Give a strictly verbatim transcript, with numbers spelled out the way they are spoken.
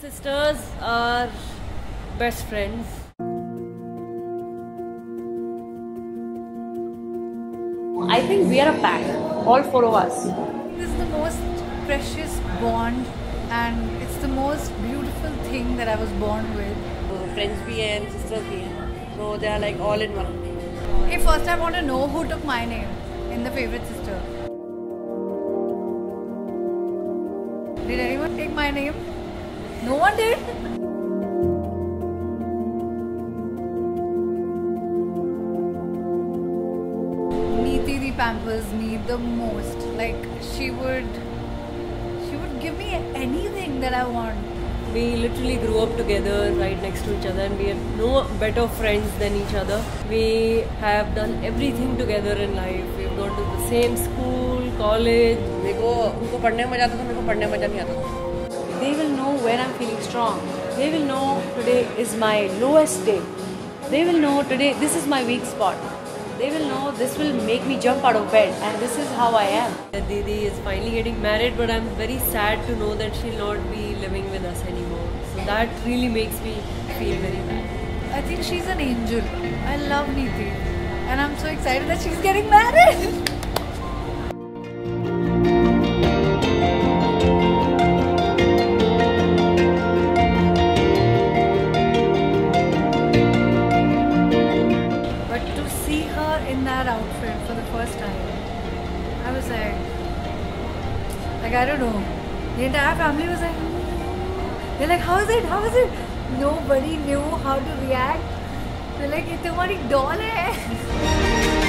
sisters are best friends. I think we are a pack, all four of us. This is the most precious bond and it's the most beautiful thing that I was born with. Friends bhi hai and sisters bhi hai. So they are like all in one. Hey, first I want to know who took my name in the favorite sister. Did anyone take my name? No one did? Neeti the pampers me the most. Like she would, she would give me anything that I want. We literally grew up together right next to each other and we are no better friends than each other. We have done everything together in life. We've gone to the same school, college. मेरे उनको पढ़ने में मजा आता था, मेरे को पढ़ने में मजा नहीं आता था. They will know when I'm feeling strong. They will know today is my lowest day. They will know today this is my weak spot. They will know this will make me jump out of bed and this is how I am. Didi is finally getting married, but I'm very sad to know that she'll not be living with us anymore. So that really makes me feel very bad. I think she's an angel. I love Neeti and I'm so excited that she's getting married. In that outfit for the first time, I was like, like I don't know. The entire family was like, they're like, how is it? How is it? Nobody knew how to react. They're like, ये तुम्हारी doll है.